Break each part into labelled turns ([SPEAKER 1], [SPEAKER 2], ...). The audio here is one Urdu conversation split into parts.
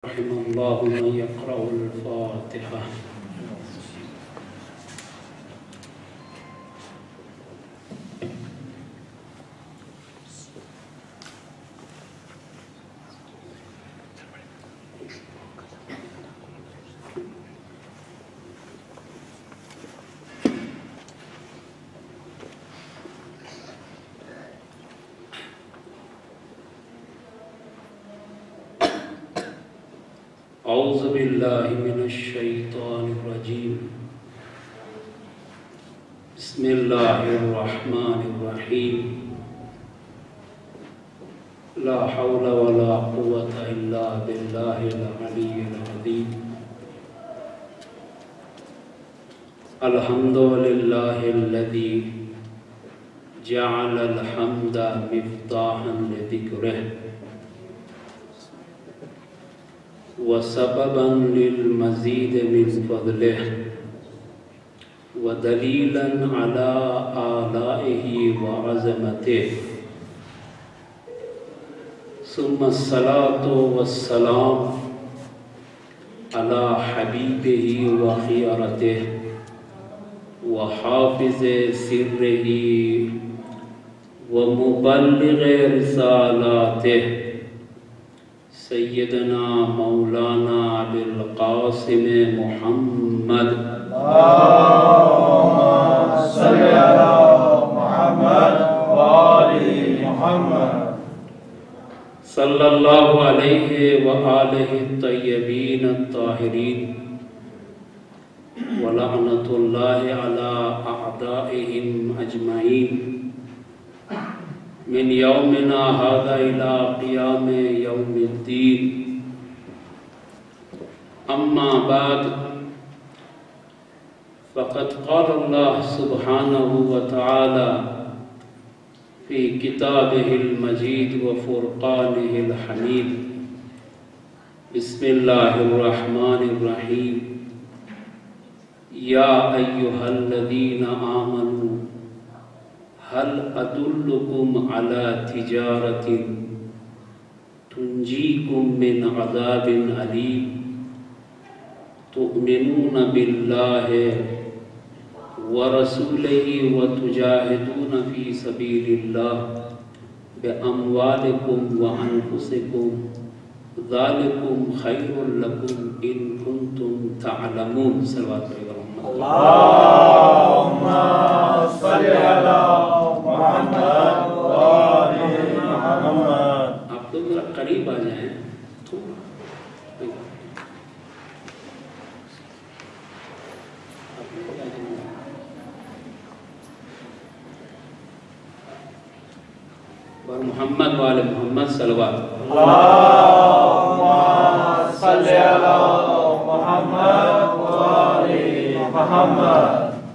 [SPEAKER 1] رحم الله من يقرأ الفاتحة. أعوذ بالله من الشيطان الرجيم. بسم الله الرحمن الرحيم. لا حول ولا قوة إلا بالله العلي العظيم. الحمد لله الذي جعل الحمد مفتاحا لذكره وسببا للمزيد من فضله ودليلا على آلائه وعظمته، ثم الصلاة والسلام على حبيبه وخيرته وحافظ سره ومبلغ رسالاته سیدنا مولانا بالقاسم محمد
[SPEAKER 2] اللهم صل على محمد وآل محمد
[SPEAKER 1] صلی اللہ علیہ وآلہ الطیبین الطاہرین ولعنۃ اللہ علی اعدائہم اجمعین من یومنا هذا الى قیام یوم الدین. اما بعد فقد قال اللہ سبحانہ وتعالی فی کتابہ المجید وفرقانہ الحمید. بسم اللہ الرحمن الرحیم. یا ایہا الذین آمنوا هل أدلكم على تجارة تنجيكم من عذاب أليم تؤمنون بالله ورسوله وتجاهدون في سبيل الله بأموالكم وأنفسكم ذلكم خير لكم إن كنتم تعلمون. صلوات
[SPEAKER 2] اللهم صل على محمد وآل محمد.
[SPEAKER 1] آپ تو ذرا قریب آ جائیں محمد وآل محمد صلوات.
[SPEAKER 2] اللهم صل على محمد وآل محمد.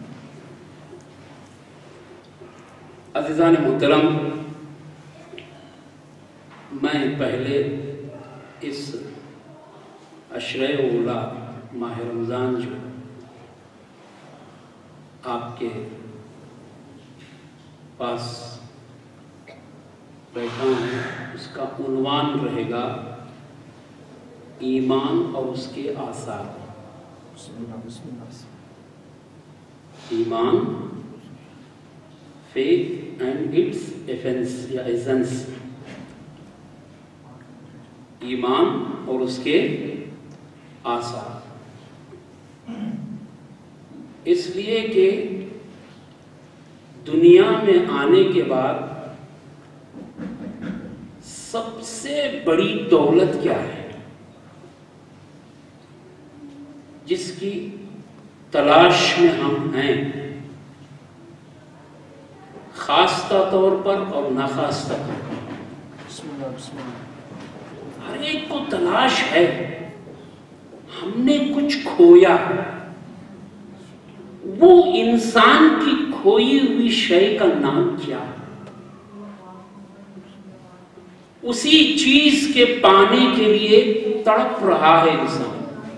[SPEAKER 1] عزیزان محترم، میں پہلے اس عشرہ اولا ماہ رمضان جو آپ کے پاس بیٹھا ہوں، اس کا عنوان رہے گا ایمان اور اس کے آثار. ایمان، faith and its essence. ایمان اور اس کے آثار. اس لیے کہ دنیا میں آنے کے بعد سب سے بڑی دولت کیا ہے جس کی تلاش میں ہم ہیں، خاصہ طور پر اور ناخواستہ طور پر. ہر ایک کو تلاش ہے. ہم نے کچھ کھویا. وہ انسان کی کھوئی ہوئی شے کا نام کیا؟ اسی چیز کے پانے کے لیے تڑپ رہا ہے انسان.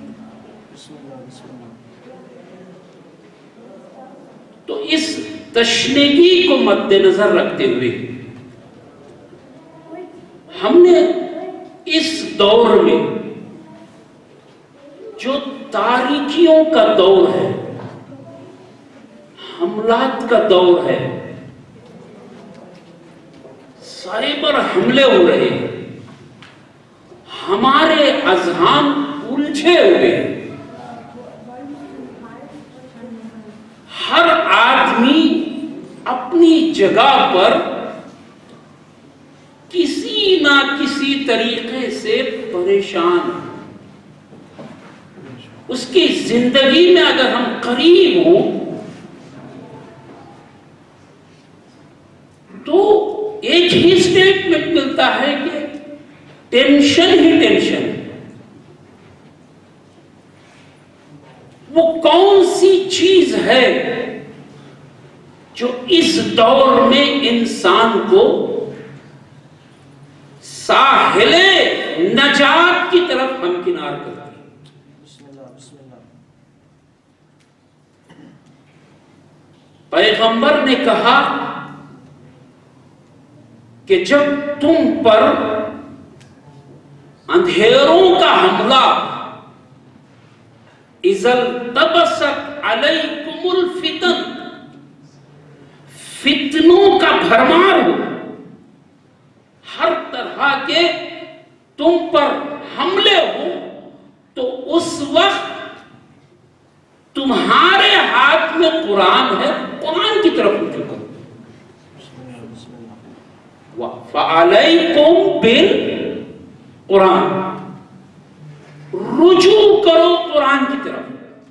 [SPEAKER 1] تو اس تشنگی کو مد نظر رکھتے ہوئے ہم نے اس دور میں جو تاریکیوں کا دور ہے، حملات کا دور ہے، سائبر حملے ہو رہے ہیں، ہمارے اذہان الجھے ہوئے ہیں، ہر آدمی اپنی جگہ پر کسی نہ کسی طریقے سے پریشان ہے۔ اس کی زندگی میں اگر ہم قریب ہوں تو ایک ہی سٹیٹمنٹ ملتا ہے کہ ٹینشن ہی ٹینشن۔ وہ کون سی چیز ہے جو اس دور میں انسان کو ساحل نجات کی طرف ہمکنار کرتی ہے؟ پیغمبر نے کہا کہ جب تم پر اندھیروں کا حملہ، اذا التبست علیکم الفتن، فتنوں کا بھرمار ہو، ہر طرح کے تم پر حملے ہو، تو اس وقت تمہارے ہاتھ میں قرآن ہے، قرآن کی طرف رجوع کرو۔ فَعَلَيْكُمْ بِالْقُرْآنِ، رجوع کرو قرآن کی طرف۔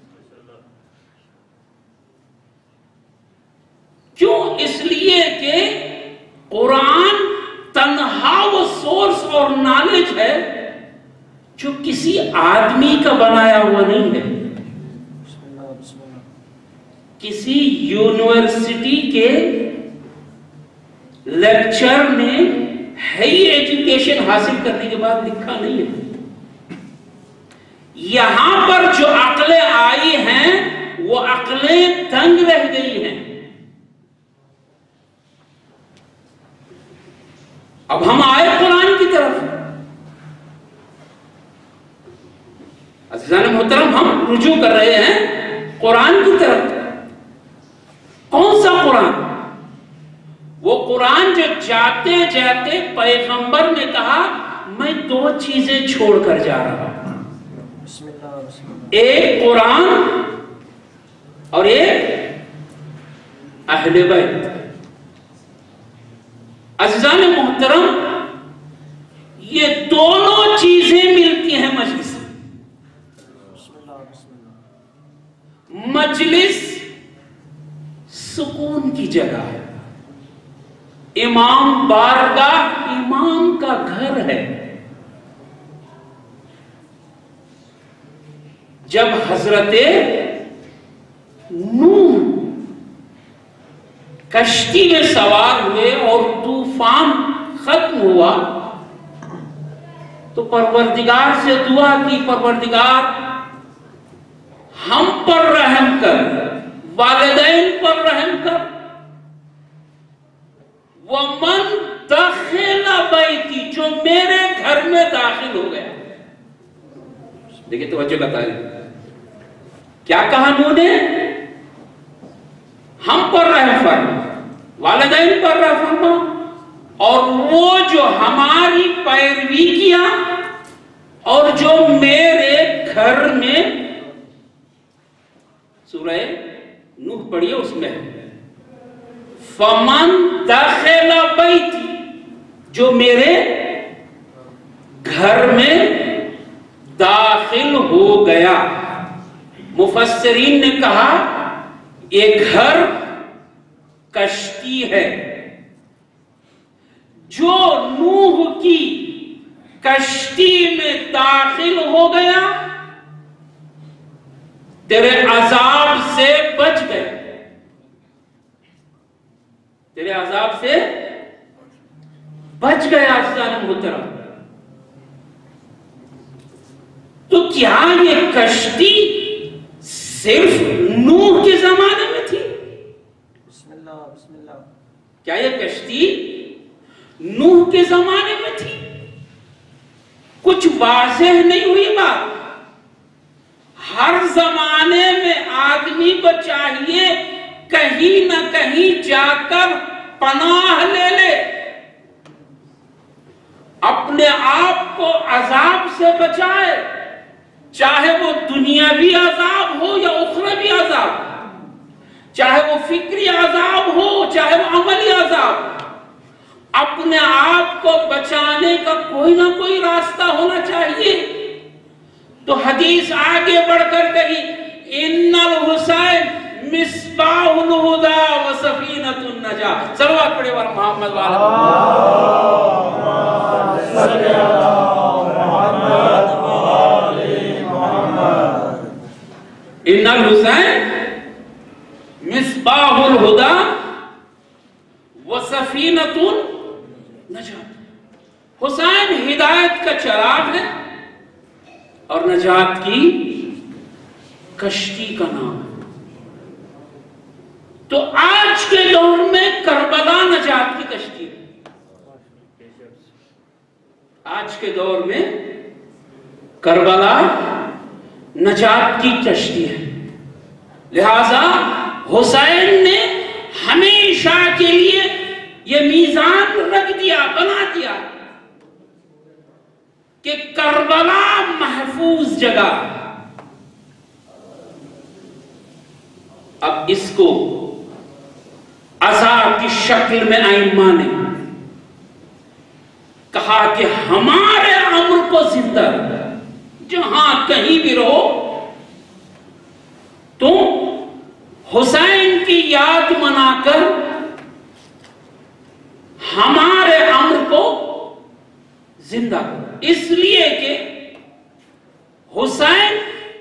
[SPEAKER 1] کیوں؟ اس لیے کہ قرآن تنہا وہ سورس اور نالج ہے جو کسی آدمی کا بنایا ہوا نہیں ہے، کسی یونیورسٹی کے لیکچر نے ہائی ایجوکیشن حاصل کرنے کے بعد لکھا نہیں ہے۔ یہاں پر جو عقلیں آئی ہیں وہ عقلیں تنگ رہ گئی ہیں۔ اب ہم آئے قرآن کی طرف۔ عزیزان محترم، ہم رجوع کر رہے ہیں قرآن کی طرف۔ کون سا قرآن؟ وہ قرآن جو جاتے جاتے پیغمبر نے کہا میں دو چیزیں چھوڑ کر جا رہا ہوں، ایک قرآن اور ایک اہل بیت۔ عزیزان محترم، یہ دونوں چیزیں ملتی ہیں مجلس میں۔ مجلس سکون کی جگہ ہے، امام بارگاہ امام کا گھر ہے۔ جب حضرت نوح کشتی میں سوار ہوئے اور طوفان ختم ہوا تو پروردگار سے دعا کی، پروردگار ہم پر رحم کر، والدین پر رحم کر، وَمَن دَخِلَ بَيْتِي، جو میرے گھر میں داخل ہو گیا۔ دیکھیں توجہ کا تعلیم، کیا کہا نوح نے؟ ہم پر رحم فرما، والدین پر رحم فرما، اور وہ جو ہماری پیروی کیا اور جو میرے گھر میں، سورہ نوح پڑھیے، اس میں فَمَن دَخِلَ بَيْتِي، جو میرے گھر میں داخل ہو گیا۔ مفسرین نے کہا یہ گھر کشتی ہے، جو نوح کی کشتی میں داخل ہو گیا تیرے عذاب سے بچ گئے، تیرے عذاب سے بچ گیا۔ عزیزان محترم، تو کیا یہ کشتی صرف نوح کے زمانے میں تھی؟ بسم اللہ بسم اللہ، کیا یہ کشتی نوح کے زمانے میں تھی؟ کچھ واضح نہیں ہوئی بات۔ زمانے میں آدمی کو چاہیے کہیں نہ کہیں جا کر پناہ لے لے، اپنے آپ کو عذاب سے بچائے، چاہے وہ دنیاوی عذاب ہو یا اخروی عذاب، چاہے وہ فکری عذاب ہو چاہے وہ عملی عذاب، اپنے آپ کو بچانے کا کوئی نہ کوئی راستہ ہونا چاہیے۔ تو حدیث آگے بڑھ کر کہی ان الحسین مصباح الہدی و سفینۃ النجاۃ۔ صلوات پڑھے ور محمد
[SPEAKER 2] صلی اللہ محمد وآل محمد۔
[SPEAKER 1] ان الحسین مصباح الہدی و سفینۃ النجاۃ۔ حسین ہدایت کا چراغ ہے اور نجات کی کشتی کا نام ہے۔ تو آج کے دور میں کربلا نجات کی کشتی ہے۔ آج کے دور میں کربلا نجات کی کشتی ہے، لہذا حسین نے ہمیشہ کے لیے یہ میزان رکھ دیا، بنا دیا کہ کربلا محفوظ جگہ۔ اب اس کو عزا کی شکل میں ائمہ نے کہا کہ ہمارے امر کو زندہ جہاں کہیں بھی رہو تو حسین کی یاد منا کر ہمارے امر کو زندہ، اس لیے کہ حسین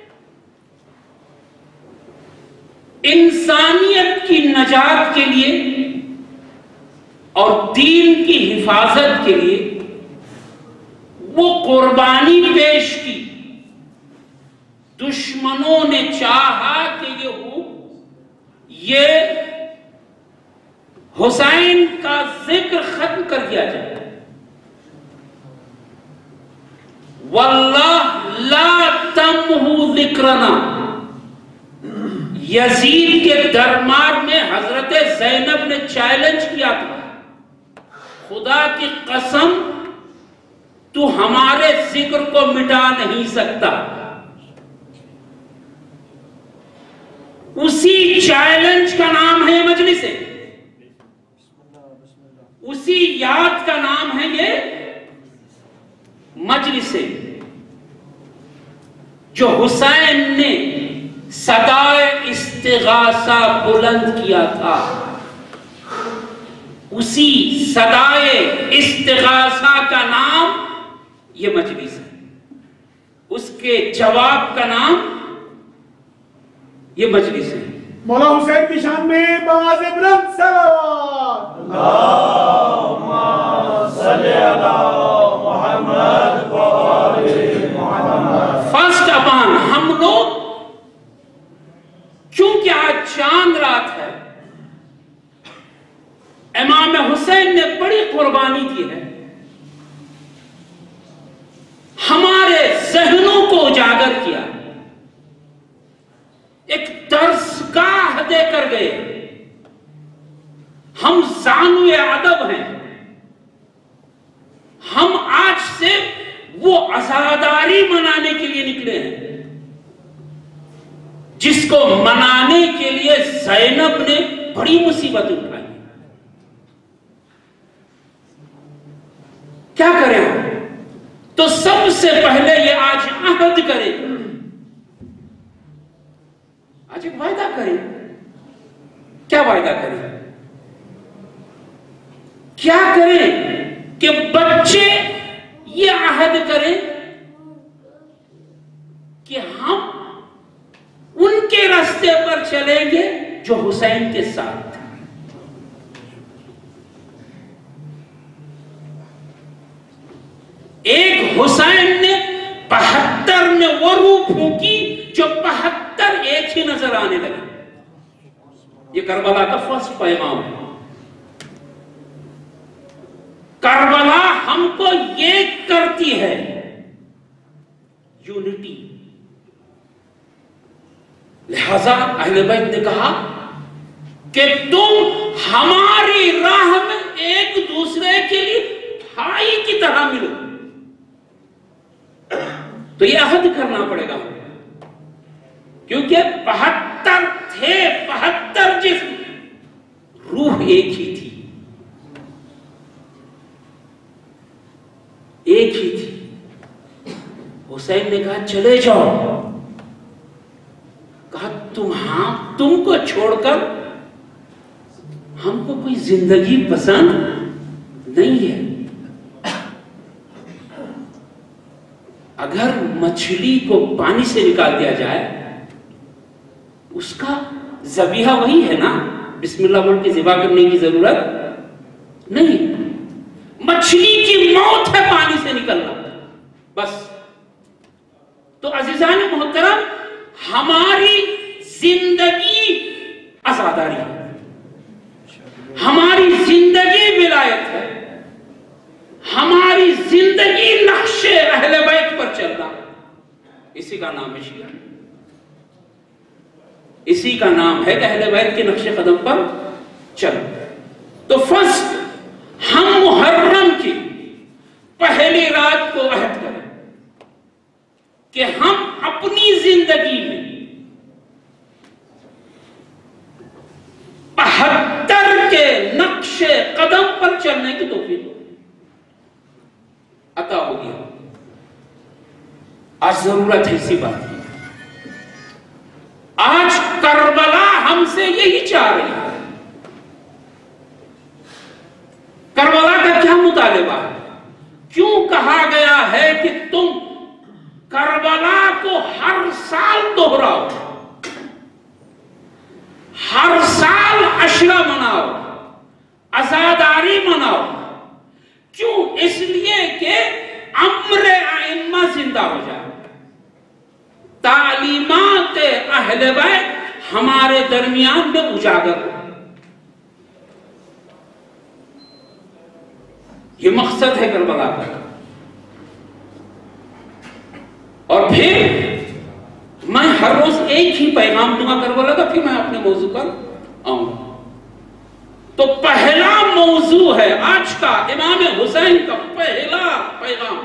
[SPEAKER 1] انسانیت کی نجات کے لیے اور دین کی حفاظت کے لیے وہ قربانی پیش کی۔ دشمنوں نے چاہا کہ یہ حسین کا ذکر ختم کر دیا جائے۔ واللہ لا تمحو ذکرنا، یزید کے دربار میں حضرت زینب نے چیلنج کیا تھا، خدا کی قسم تو ہمارے ذکر کو مٹا نہیں سکتا۔ اسی چیلنج کا نام ہے مجلس، اسی یاد کا نام ہے یہ مجلس، جو حسین نے صدائے استغاثہ بلند کیا تھا۔ اسی صدائے استغاثہ کا نام یہ مجلس ہے، اس کے جواب کا نام یہ مجلس ہے۔
[SPEAKER 2] مولا حسین کی شان میں باز بلند صلوات۔ اللہم صلی علی محمد وآل محمد۔
[SPEAKER 1] فرسٹ اپان ہم لوگ چونکہ آج چاند رات ہے، امام حسین نے بڑی قربانی دی ہے، ہمارے ذہنوں کو اجاگر کیا، ایک درسگاہ دے کر گئے۔ ہم زانوئے ادب ہیں، ہم آج سے وہ عزاداری منانے کے لیے نکلے ہیں جس کو منانے کے لیے زینب نے بڑی مصیبت اٹھائی۔ کیا کریں ہم؟ تو سب سے پہلے یہ آج عہد کریں، آج ایک وعدہ کریں۔ کیا وعدہ کریں؟ کیا کریں کہ بچے یہ عہد کریں کہ ہم ان کے راستے پر چلیں گے جو حسین کے ساتھ تھے۔ ایک حسین نے 72 میں وہ روح پھونکی جو 72 ایک ہی نظر آنے لگے۔ یہ کربلا کا فرسٹ پیغام ہے۔ کربلا ہم کو ایک کرتی ہے، یونٹی۔ لہذا اہل بیت نے کہا کہ تم ہماری راہ میں ایک دوسرے کے لیے بھائی کی طرح ملو. تو یہ عہد کرنا پڑے گا کیونکہ 72 تھے، 72 جسم، روح ایک ہی تھی، ایک ہی تھی. حسین نے کہا چلے جاؤ. کہا تم کو چھوڑ کر ہم کو کوئی زندگی پسند نہیں ہے. اگر مچھلی کو پانی سے نکال دیا جائے اس کا ذبیحہ وہی ہے نا، بسم اللہ بول کے ذبح کرنے کی ضرورت نہیں. مچھلی کی موت ہے پانی سے نکلنا بس. تو عزیزان محترم، ہماری زندگی عزاداری ہے، ہماری زندگی ولایت ہے، ہماری زندگی نقش اہل بیت پر چلنا. اسی کا نام ہے شیعہ، اسی کا نام ہے کہ اہل بیت کے نقش قدم پر چل. تو فرسٹ ہم محرم کی پہلی رات کو عہد کریں کہ ہم اپنی زندگی میں 72 کے نقش قدم پر چلنے کی توفیق عطا ہو گیا. آج ضرورت ہے اسی بات کی. آج کربلا ہم سے یہی چاہ رہی ہے. کربلا کا کیا مطالبہ ہے؟ کیوں کہا گیا ہے کہ تم کربلا کو ہر سال دہراؤ، ہر سال عشرہ مناؤ، عزاداری مناؤ؟ کیوں؟ اس لیے کہ امر ائمہ زندہ ہو جائے، تعلیمات اہل بیت ہمارے درمیان میں اجاگر ہو. یہ مقصد ہے کربلا کا. اور پھر میں ہر روز ایک ہی پیغام دوں گا کربلا کا، پھر میں اپنے موضوع پر آؤں گا. تو پہلا موضوع ہے آج کا امام حسین کا پہلا پیغام.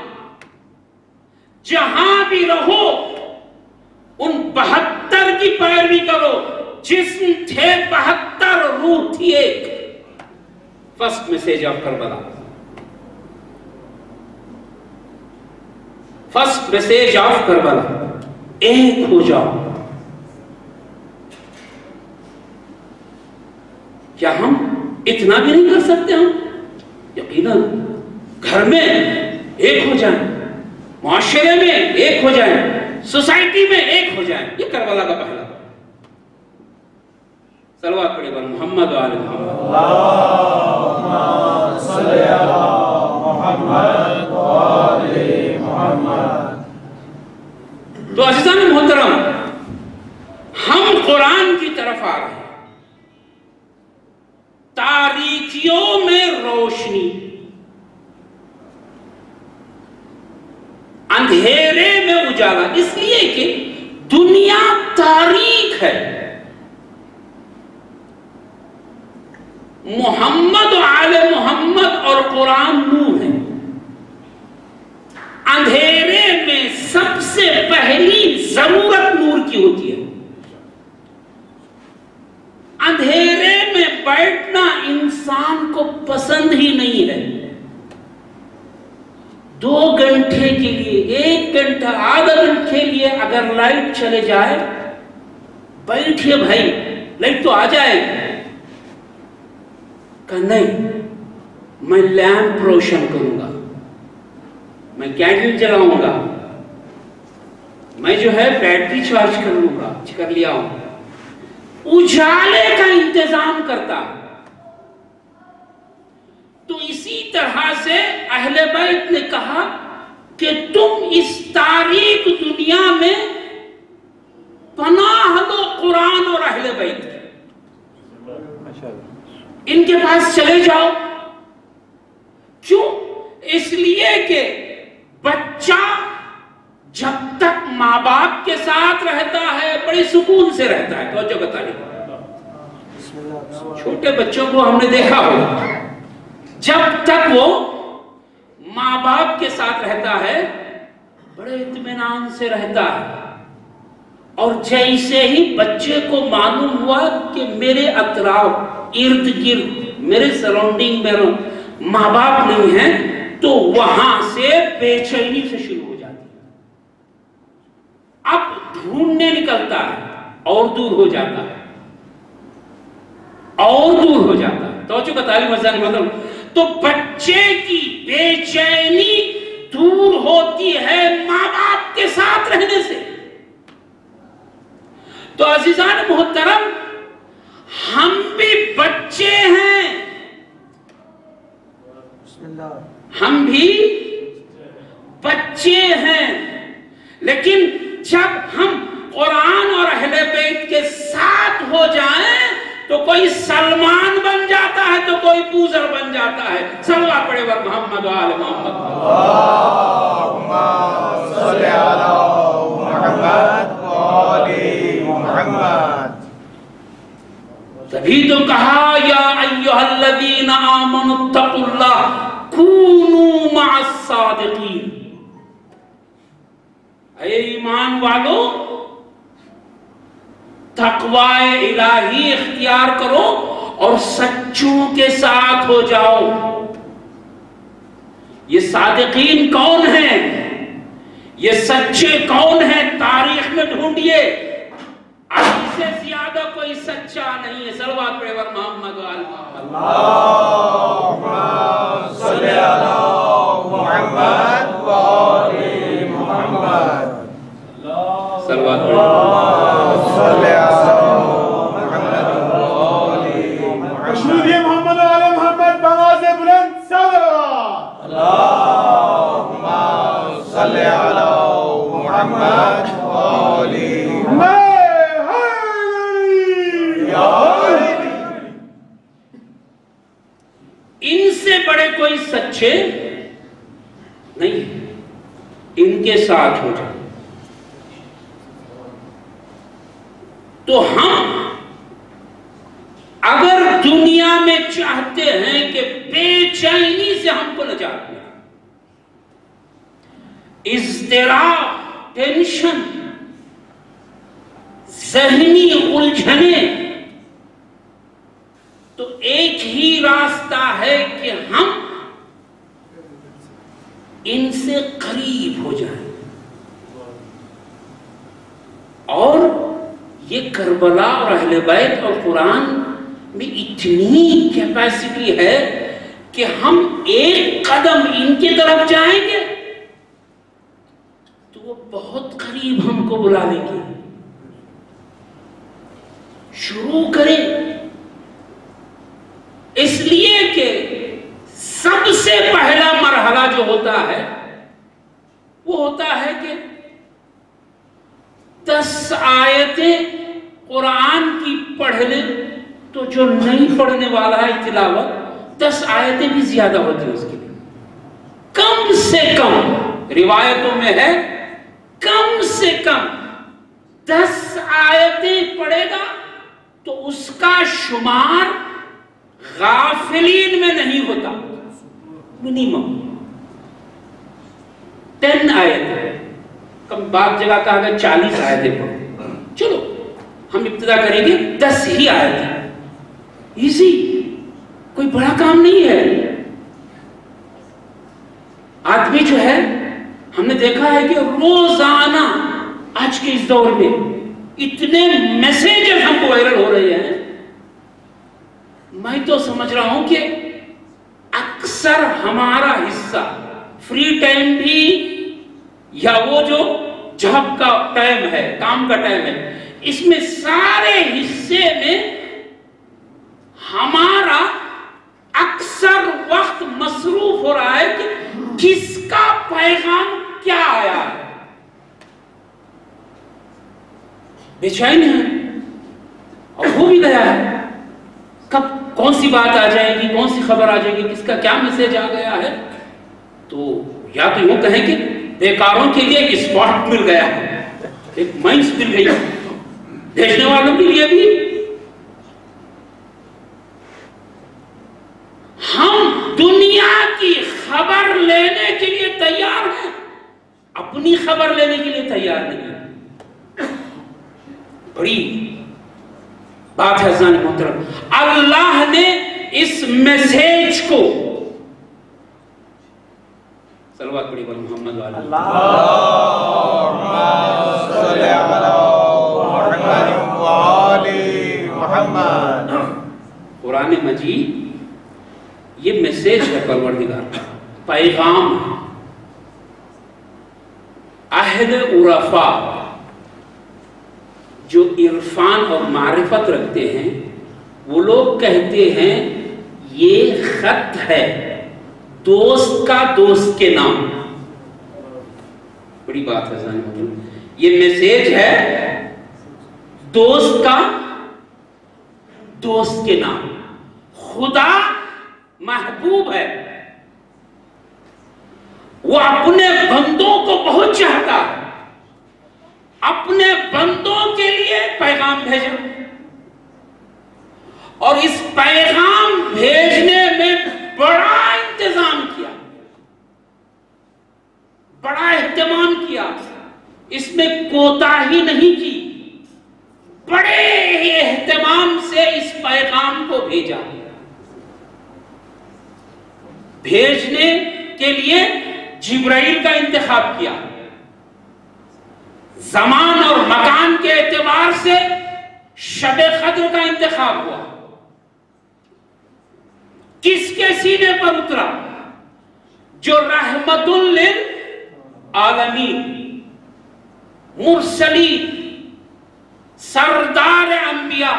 [SPEAKER 1] جہاں بھی رہو ان 72 کی پیروی کرو. جسم تھے 72، روح تھی ایک. First message of Karbala, first message of Karbala, ایک ہو جاؤ. کیا ہم اتنا بھی نہیں کر سکتے؟ ہم یقیناً گھر میں ایک ہو جائیں، معاشرے میں ایک ہو جائیں، سوسائٹی میں ایک ہو جائیں. یہ کربلا کا پہلا. صلوات پڑھیں بر محمد و آل محمد. اللہم صلی علی محمد و آل محمد. تو عزیزان محترم، ہم قرآن کی طرف آ رہے ہیں. تاریکیوں میں روشنی، اندھیرے میں اجالا. اس لیے کہ دنیا تاریک ہے. محمد و آل محمد اور قرآن نور ہے. اندھیرے میں سب سے پہلی ضرورت نور کی ہوتی ہے. اندھیرے میں بیٹھنا انسان کو پسند ہی نہیں ہے. 2 گھنٹے کے لیے، 1 گھنٹہ، آدھا گھنٹے کے لیے اگر لائٹ چلے جائے، بیٹھئے بھائی، لائٹ تو آ جائے. کہ نہیں، میں لیمپ روشن کروں گا، میں کینڈل جلاؤں گا، میں جو ہے بیٹری چارج کر لوں گا، کر لیا ہوں. اجالے کا انتظام کرتا. تو اسی طرح سے اہل بیت نے کہا کہ تم اس تاریک دنیا میں پناہ دو قرآن اور اہل بیت کی. ان کے پاس چلے جاؤ. کیوں؟ اس لیے کہ بچہ جب تک ماں باپ باپ کے ساتھ رہتا ہے بڑے سکون سے رہتا ہے. توجہ کا تعلیم. چھوٹے بچوں کو ہم نے دیکھا ہو جب تک وہ ماں باپ کے ساتھ رہتا ہے بڑے اطمینان سے رہتا ہے، اور جیسے ہی بچے کو معلوم ہوا کہ میرے اطراف ارد گرد میرے سراؤنڈنگ میں ماں باپ نہیں ہیں تو وہاں سے بے چینی سے شروع ہو جاتی ہے. اب ڈھونڈنے نکلتا ہے اور دور ہو جاتا ہے اور دور ہو جاتا ہے. توجہ کا تعلیم مطلب تو بچے کی بے چینی دور ہوتی ہے ماں باپ کے ساتھ رہنے سے. تو عزیزان محترم، ہم بھی بچے ہیں، ہم بھی بچے ہیں، لیکن جب ہم قرآن اور اہل بیت کے ساتھ ہو جائیں تو کوئی سلمان بن جاتا ہے تو کوئی بوزر بن جاتا ہے. صلوات پڑھے ور محمد و آل محمد.
[SPEAKER 2] اللہم صلی علی محمد و آل محمد.
[SPEAKER 1] تبھی تو کہا یا ایھا الذین آمنوا اتقوا اللہ کونوا مع الصادقین. اے ایمان والو، تقوی الہی اختیار کرو اور سچوں کے ساتھ ہو جاؤ. یہ صادقین کون ہیں؟ یہ سچے کون ہیں؟ تاریخ میں ڈھونڈیے، اب سے زیادہ کوئی سچا نہیں ہے. صلوات پڑھے ور محمد و آل محمد.
[SPEAKER 2] اللہم صلی علی محمد و آل محمد.
[SPEAKER 1] صلوات پڑھے.
[SPEAKER 2] صلی علی محمد و آل محمد. مشہور ہے محمد و آل محمد بآواز بلند صلوات. اللہم صلی علی محمد و آل محمد.
[SPEAKER 1] ان سے بڑے کوئی سچے نہیں، ان کے ساتھ ہو جائے. تو ہم اگر دنیا میں چاہتے ہیں کہ بے چینی سے ہم کو نجات ملے، اضطراب، ٹینشن، ذہنی الجھنیں، تو ایک ہی راستہ ہے کہ ہم ان سے قریب ہو جائیں. اور یہ کربلا اور اہل بیت اور قرآن میں اتنی کیپیسٹی ہے کہ ہم ایک قدم ان کی طرف جائیں گے تو وہ بہت قریب ہم کو بلا لیں گے. شروع کریں، اس لیے کہ سب سے پہلا مرحلہ جو ہوتا ہے وہ ہوتا ہے کہ 10 آیتیں قرآن کی پڑھ لیں تو جو نہیں پڑھنے والا ہے تلاوت 10 آیتیں بھی زیادہ ہوتی ہیں اس کے لیے. کم سے کم روایتوں میں ہے کم سے کم 10 آیتیں پڑھے گا تو اس کا شمار غافلین میں نہیں ہوتا. منیمم 10 آیتیں، کم بعض جگہ کہا گیا 40 آیتیں پڑھو. چلو ہم ابتدا کریں گے 10 ہی آیتیں. ایزی، کوئی بڑا کام نہیں ہے. آدمی جو ہے ہم نے دیکھا ہے کہ روزانہ آج کے اس دور میں اتنے میسیجز ہم کو وائرل ہو رہے ہیں، میں تو سمجھ رہا ہوں کہ اکثر ہمارا حصہ فری ٹائم بھی یا وہ جو جاب کا ٹائم ہے، کام کا ٹائم ہے، اس میں سارے حصے میں ہمارا اکثر وقت مصروف ہو رہا ہے کہ کس کا پیغام کیا آیا ہے. بے چین ہے اور ہو بھی گیا ہے، کب کون سی بات آ جائے گی، کون سی خبر آ جائے گی، کس کا کیا میسج آ گیا ہے. تو یا تو یوں کہیں کہ بیکاروں کے لیے ایک اسپاٹ مل گیا ہے. ایک مائنس مل گئی بھیجنے والوں کے لیے بھی. ہم دنیا کی خبر لینے کے لیے تیار ہیں، اپنی خبر لینے کے لیے تیار نہیں ہیں. بڑی بات ہے عزیزان محترم. اللہ نے اس میسیج کو صلوات پڑھی بول محمد والا
[SPEAKER 2] اللہم صلی علی محمد وآل محمد.
[SPEAKER 1] قرآن مجید یہ میسیج ہے پروردگار کا، پیغام ہے. اہل عرفا جو عرفان اور معرفت رکھتے ہیں وہ لوگ کہتے ہیں یہ خط ہے دوست کا دوست کے نام. بڑی بات ہے ذہن میں، یہ میسیج ہے دوست کا دوست کے نام. خدا محبوب ہے، وہ اپنے بندوں کو بہت چاہتا ہے، اپنے بندوں کے لیے پیغام بھیجا اور اس پیغام بھیجنے میں بڑا انتظام کیا، بڑا اہتمام کیا، اس میں کوتاہی نہیں کی، بڑے اہتمام سے اس پیغام کو بھیجا. بھیجنے کے لیے جبرائیل کا انتخاب کیا، زمان اور مکان کے اعتبار سے شب قدر کا انتخاب ہوا. کس کے سینے پر اترا؟ جو رحمت للعالمین، مرسلین، سردار انبیاء،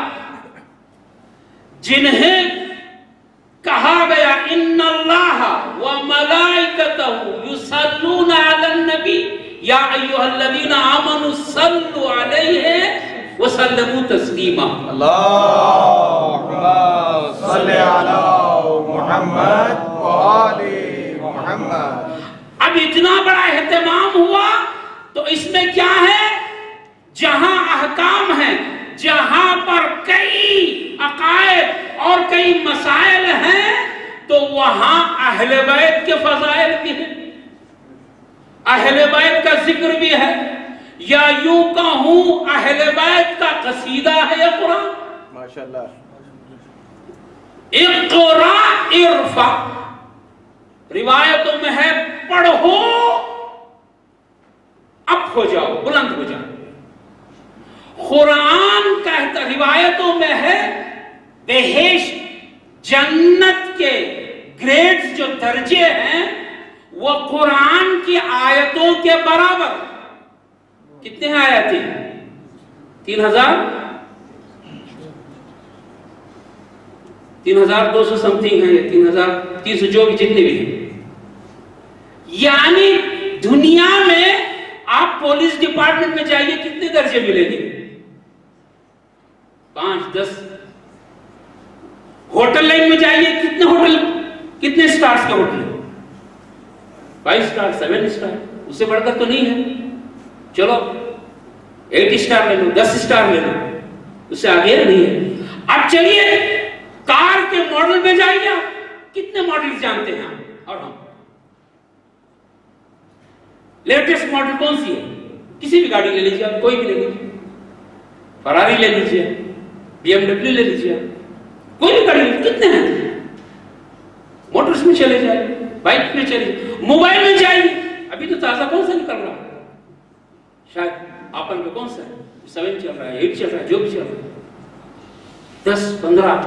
[SPEAKER 1] جنہیں کہا گیا ان اللہ وملائکتہ یصلون علی النبی یا ایھا الذین آمنوا صلوا علیہ وسلموا تسلیما.
[SPEAKER 2] اللہم صلی علی محمد وآل محمد.
[SPEAKER 1] اب اتنا بڑا اہتمام ہوا تو اس میں کیا ہے؟ جہاں احکام ہیں، جہاں پر کئی عقائد اور کئی مسائل ہیں تو وہاں اہل بیت کے فضائل بھی ہیں، اہل بیت کا ذکر بھی ہے، یا یوں کہوں اہل بیت کا قصیدہ ہے یہ قرآن.
[SPEAKER 2] ماشاءاللہ.
[SPEAKER 1] اقرا ارفع، روایتوں میں ہے پڑھو اپ ہو جاؤ، بلند ہو جاؤ. قرآن کہتا، روایتوں میں ہے بہشت جنت کے گریڈز جو درجے ہیں وہ قرآن کی آیتوں کے برابر. کتنے ہیں آیتیں؟ 3200 سمتھنگ ہیں، یا 3300 جو بھی جتنے بھی ہیں. یعنی دنیا میں آپ پولیس ڈپارٹمنٹ میں جائیے کتنے درجے ملیں گے؟ 5 10. ہوٹل لائن میں جائیے کتنے ہوٹل، کتنے سٹارز کے ہوٹل؟ 5 سٹار 7 سٹار، اس سے بڑھ کر تو نہیں ہے. چلو 8 سٹار لے لو، 10 سٹار لے لو، اس سے آگے نہیں ہے. اب چلیے کار کے ماڈل میں جائیے، کتنے ماڈل جانتے ہیں آپ اور ہم؟ لیٹسٹ ماڈل کون سی ہے؟ کسی بھی گاڑی لے لیجیے آپ، کوئی بھی لے لیجیے، فراری لے لیجیے، بی ایم ڈبلیو لے لیجیے، کوئی بھی گاڑی لے. کتنے ہیں؟ موٹرز میں چلے جائیں، بائک میں چلے جائیں، موبائل میں جائیں. ابھی تو تازہ کون سا نکل رہا ہے؟ شاید ایپل میں کون سا ہے؟ 7 چل رہا ہے، 8 چل رہا ہے، جو بھی چل رہا ہے، 10 15.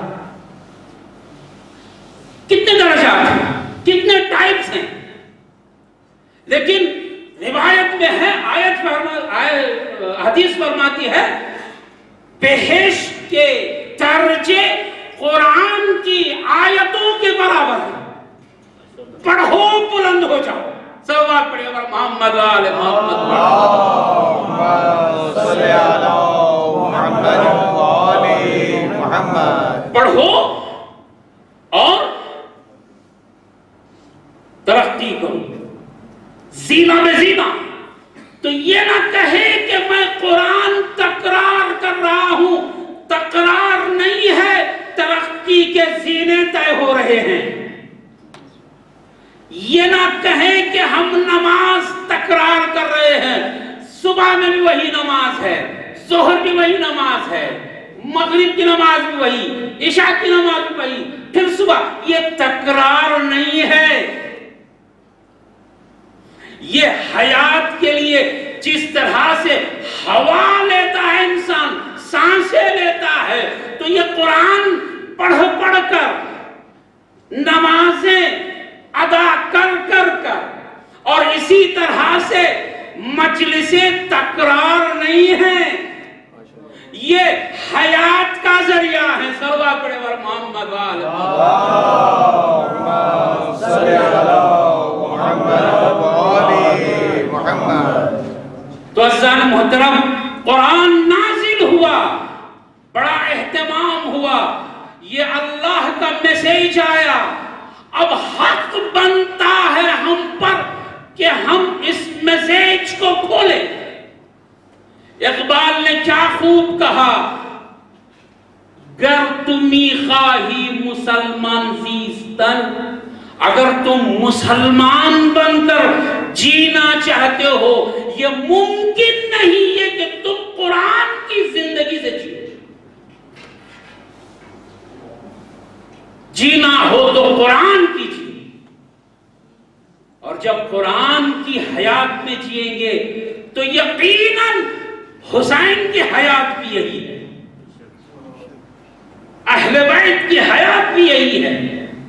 [SPEAKER 1] کتنے درجات ہیں، کتنے ٹائپس ہیں. لیکن روایت میں ہے، حدیث فرماتی ہے بہشت کے درجے قرآن کی آیتوں کے برابر ہیں. پڑھو بلند ہو جاؤ. صلوات پڑھیں اور محمد آل محمد.
[SPEAKER 2] اللہم صلی علی محمد وآل محمد.
[SPEAKER 1] پڑھو اور ترقی کرو، زینہ میں زینہ. تو یہ نہ کہے کہ میں صبح میں بھی وہی نماز ہے، ظہر بھی وہی نماز ہے، مغرب کی نماز بھی وہی، عشاء کی نماز بھی وہی، پھر صبح. یہ تکرار نہیں ہے. یہ حیات کے لیے جس طرح سے ہوا لیتا ہے انسان، سانسیں لیتا ہے، تو یہ قرآن پڑھ پڑھ کر، نمازیں ادا کر کر کر، اور اسی طرح سے مجلسیں تکرار نہیں ہیں، یہ حیات کا ذریعہ ہے. سروا پڑے ور محمد وآل
[SPEAKER 2] صلی اللہ محمد وآل محمد.
[SPEAKER 1] تو عزیزان محترم، قرآن نازل ہوا، بڑا اہتمام ہوا، یہ اللہ کا میسیج آیا. اب حق بنتا ہے ہم پر کہ ہم اس میسیج کو کھولیں. اقبال نے کیا خوب کہا، گر تمی خواہی مسلمان زیستن، اگر تم مسلمان بن کر جینا چاہتے ہو، یہ ممکن نہیں ہے کہ تم قرآن کی زندگی سے جیو. جینا ہو تو قرآن کی جی، اور جب قرآن کی حیات میں جیئیں گے تو یقیناً حسین کی حیات بھی یہی ہے، اہل بیت کی حیات بھی یہی ہے.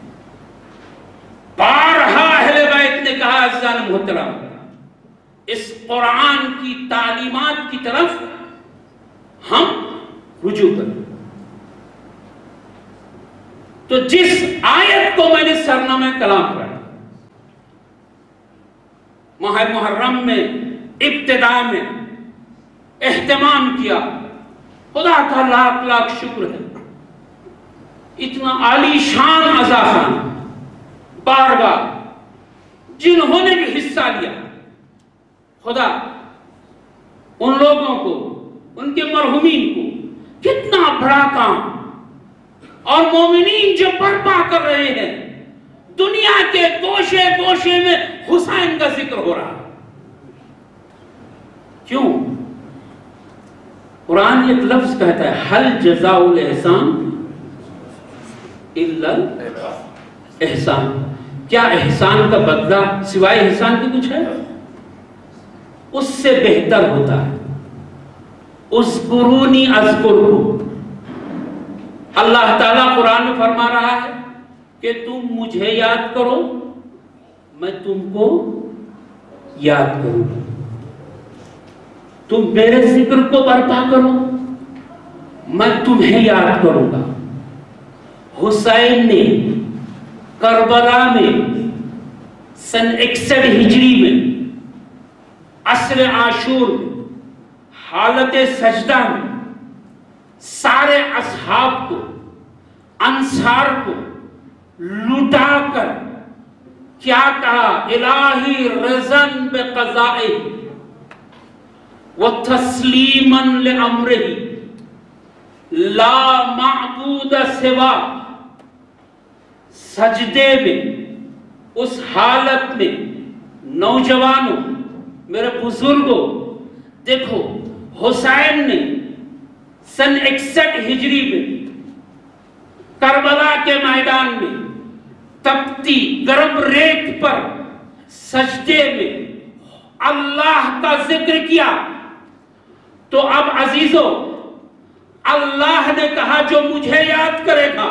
[SPEAKER 1] بارہا اہل بیت نے کہا عزیزان محترم، اس قرآن کی تعلیمات کی طرف ہم رجوع کریں. تو جس آیت کو میں نے سرنامہ کلام پڑھا، ماہ محرم میں ابتدا میں اہتمام کیا، خدا کا لاکھ لاکھ شکر ہے. اتنا عالی شان عزاخان بارگاہ جنہوں نے بھی حصہ لیا، خدا ان لوگوں کو، ان کے مرحومین کو، کتنا بڑا کام. اور مومنین جو برپا کر رہے ہیں، دنیا کے گوشے گوشے میں حسین کا ذکر ہو رہا. کیوں؟ قرآن ایک لفظ کہتا ہے، حل جزاء الاحسان الا الاحسان. کیا احسان کا بدلہ سوائے احسان کے کچھ ہے؟ اس سے بہتر ہوتا ہے. اذکرونی اذکرکم. اللہ تعالیٰ قرآن میں فرما رہا ہے کہ تم مجھے یاد کرو، میں تم کو یاد کروں گا. تم میرے ذکر کو برپا کرو، میں تمہیں یاد کروں گا. حسین نے کربلا میں سن 61 ہجری میں عصر عاشور میں حالت سجدہ میں سارے اصحاب کو، انصار کو لٹا کر کیا کہا، الہی رضن بقضائہ وتسلیما لامرہ لا معبود سوا. سجدے میں، اس حالت میں، نوجوانوں، میرے بزرگوں، دیکھو حسین نے سن 61 ہجری میں کربلا کے میدان میں تپتی گرم ریت پر سجدے میں اللہ کا ذکر کیا. تو اب عزیزو، اللہ نے کہا جو مجھے یاد کرے گا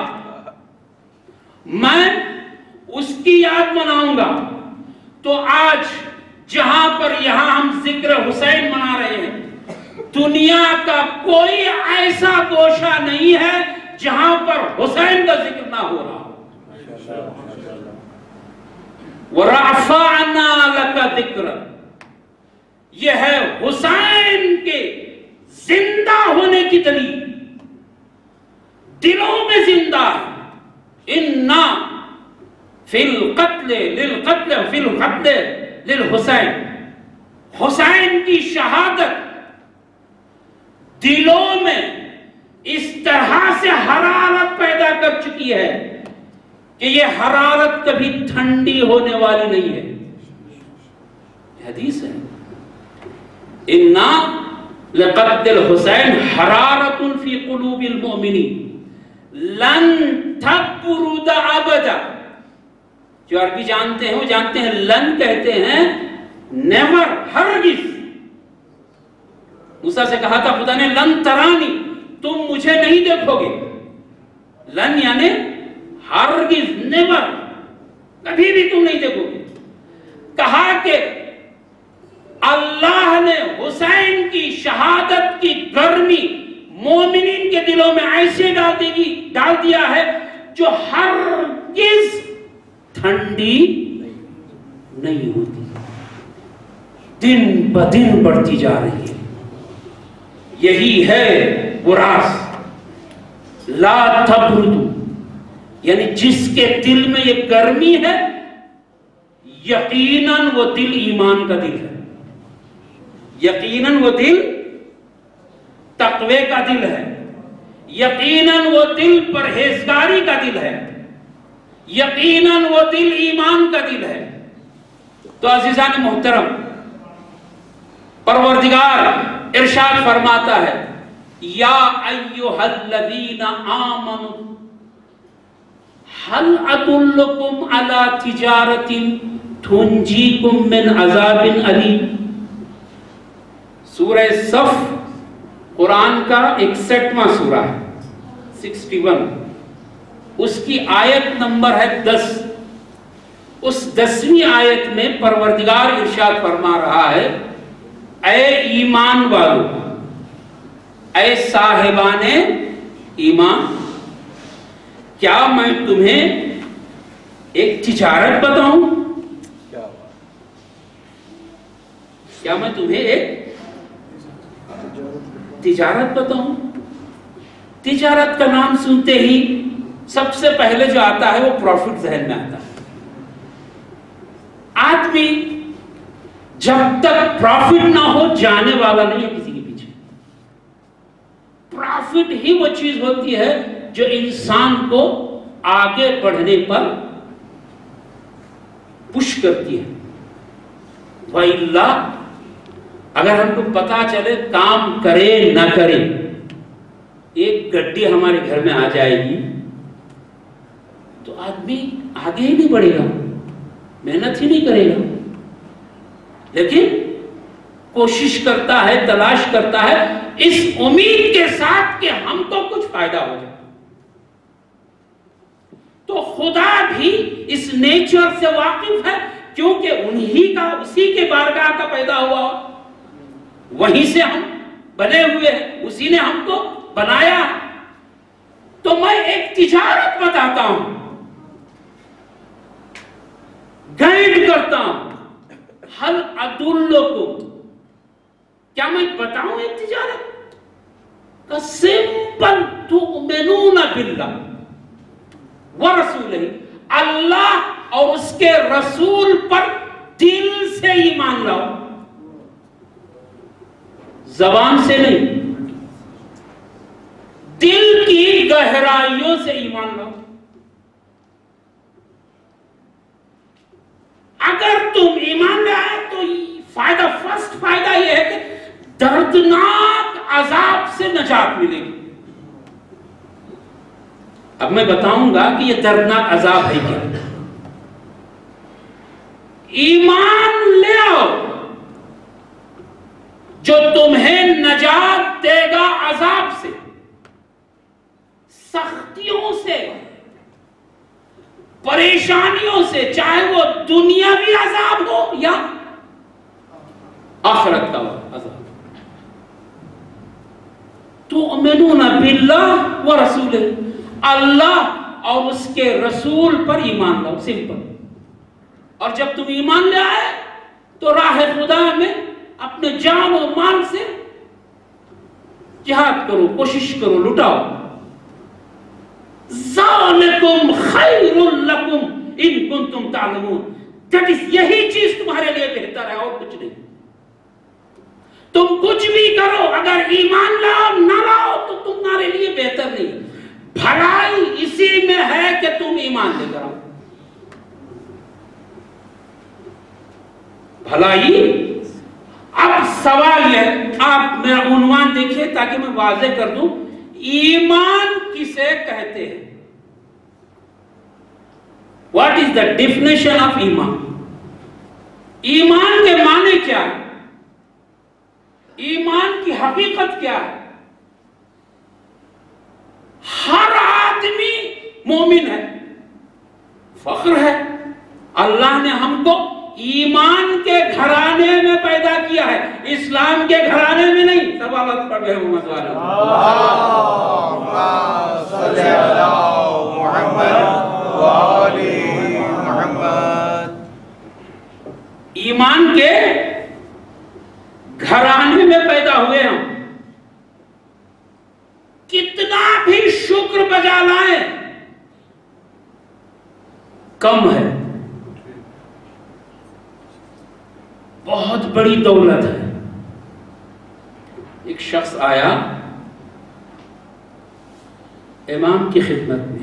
[SPEAKER 1] میں اس کی یاد مناؤں گا. تو آج جہاں پر یہاں ہم ذکر حسین منا رہے ہیں، دنیا کا کوئی ایسا گوشہ نہیں ہے جہاں پر حسین کا ذکر نہ ہو رہا. وَرَفَعْنَا لَكَ ذِكْرًا، یہ ہے حسین کے زندہ ہونے کی دلیل. دلوں میں زندہ ہے. اِنَّا فِي الْقَتْلِ لِلْقَتْلِ فِي الْقَتْلِ لِلْحُسَيْن. حسین کی شہادت دلوں میں اس طرح سے حرارت پیدا کر چکی ہے کہ یہ حرارت کبھی ٹھنڈی ہونے والی نہیں ہے. حدیث ہے انا لقتل حسین حرارت فی قلوب المؤمنین لن تبرد ابدا. جو عربی جانتے ہیں وہ جانتے ہیں لن کہتے ہیں نیور، ہرگز. موسیٰ سے کہا تھا خدا نے لن ترانی، تم مجھے نہیں دیکھو گے. لن یعنی ہرگز، نیور، کبھی بھی تم نہیں دیکھو گے. کہا کہ اللہ نے حسین کی شہادت کی گرمی مومنین کے دلوں میں ایسے ڈال دیا ہے جو ہرگز ٹھنڈی نہیں ہوتی، دن بدن بڑھتی جا رہی ہے. یہی ہے وہ راز. لا تبرد یعنی جس کے دل میں یہ گرمی ہے یقیناً وہ دل ایمان کا دل ہے، یقیناً وہ دل تقوی کا دل ہے، یقیناً وہ دل پرہیزگاری کا دل ہے، یقیناً وہ دل ایمان کا دل ہے. تو عزیزان محترم، پروردگار ارشاد فرماتا ہے یا ایھا الذین آمنوا هل ادلکم علی تجارۃ تنجیکم من عذاب علیم. سورہ صف قرآن کا 61واں سورہ ہے، 61. اس کی آیت نمبر ہے 10. اس 10ویں آیت میں پروردگار ارشاد فرما رہا ہے اے ایمان والو، اے صاحبان ایمان، کیا میں تمہیں ایک تجارت بتاؤں؟ کیا میں تمہیں ایک تجارت بتاؤں؟ تجارت کا نام سنتے ہی سب سے پہلے جو آتا ہے وہ پروفٹ ذہن میں آتا ہے. آدمی جب تک پروفٹ نہ ہو جانے والا نہیں ہے کسی کے پیچھے. پروفٹ ہی وہ چیز ہوتی ہے جو انسان کو آگے بڑھنے پر پش کرتی ہے. وَإِلَّا اگر ہم کو پتا چلے کام کرے نہ کرے، ایک گڈی ہمارے گھر میں آ جائے گی تو آدمی آگے ہی نہیں بڑھے گا، محنت ہی نہیں کرے گا، لیکن کوشش کرتا ہے، تلاش کرتا ہے اس امید کے ساتھ کہ ہم کو کچھ فائدہ ہو جائے. تو خدا بھی اس نیچر سے واقف ہے کیونکہ انہی کا، اسی کے بارگاہ کا پیدا ہوا، وہیں سے ہم بنے ہوئے ہیں، اسی نے ہم کو بنایا. تو میں ایک تجارت بتاتا ہوں، گائیڈ کرتا ہوں. حل ادلکم، کیا میں بتاؤں ایک تجارت کا سمپل تؤمنون باللہ ورسولہ، اللہ اور اس کے رسول پر دل سے ایمان لاؤ، زبان سے نہیں، دل کی گہرائیوں سے ایمان لاؤ. اگر تم ایمان لے آئے تو فائدہ، فرسٹ فائدہ یہ ہے کہ دردناک عذاب سے نجات ملے گی. اب میں بتاؤں گا کہ یہ دردناک عذاب ہے کیا. ایمان لے آؤ جو تمہیں نجات دے گا عذاب سے، سختیوں سے، پریشانیوں سے، چاہے وہ دنیاوی عذاب ہو یا آخرت کا عذاب. تؤمنون باللہ ورسولہ، اللہ اور اس کے رسول پر ایمان لاؤ، سمپل. اور جب تم ایمان لے آئے تو راہ خدا میں اپنے جان و مال سے جہاد کرو، کوشش کرو، لٹاؤ. ذالکم خیر لکم ان کنتم تعلمون، یہی چیز تمہارے لیے بہتر ہے اور کچھ نہیں. تم کچھ بھی کرو، اگر ایمان لاؤ نہ لاؤ تو تمہارے لیے بہتر نہیں. بھلائی اسی میں ہے کہ تم ایمان لے کر آؤ. بھلائی اب سوال یہ، آپ میرا عنوان دیکھیے تاکہ میں واضح کر دوں، ایمان کسے کہتے ہیں؟ What is the definition of ایمان؟ ایمان کے معنی کیا ہے؟ ایمان کی حقیقت کیا ہے؟ ہر آدمی مومن ہے، فخر ہے، اللہ نے ہم کو ایمان کے گھرانے میں پیدا کیا ہے، اسلام کے گھرانے میں نہیں۔ سب آواز پڑھ گئے محمد والے،
[SPEAKER 2] اللہم صلی علی محمد وآل محمد۔
[SPEAKER 1] ایمان کے گھرانے میں پیدا ہوئے ہم، کتنا بھی شکر بجا لائیں کم ہے، بہت بڑی دولت ہے۔ ایک شخص آیا امام کی خدمت میں،